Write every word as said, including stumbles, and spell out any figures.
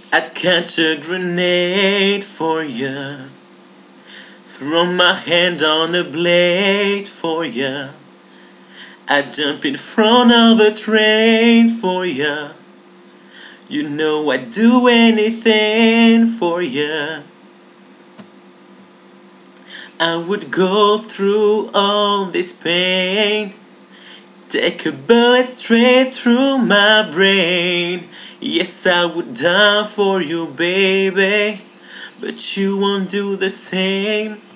I'd catch a grenade for ya, throw my hand on the blade for ya. I'd jump in front of a train for ya. You know I'd do anything for ya. I would go through all this pain, take a bullet straight through my brain. Yes, I would die for you, baby, but you won't do the same.